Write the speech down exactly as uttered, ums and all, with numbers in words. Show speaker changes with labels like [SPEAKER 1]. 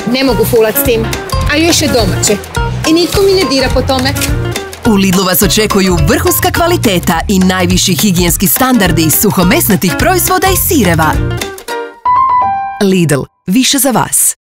[SPEAKER 1] Ne mogu fulat s tim, a još je domaće. I nitko mi ne dira po tome.
[SPEAKER 2] U Lidlu vas očekuju vrhunska kvaliteta i najviši higijenski standardi suhomesnatih proizvoda i sireva. Lidl, više za vas.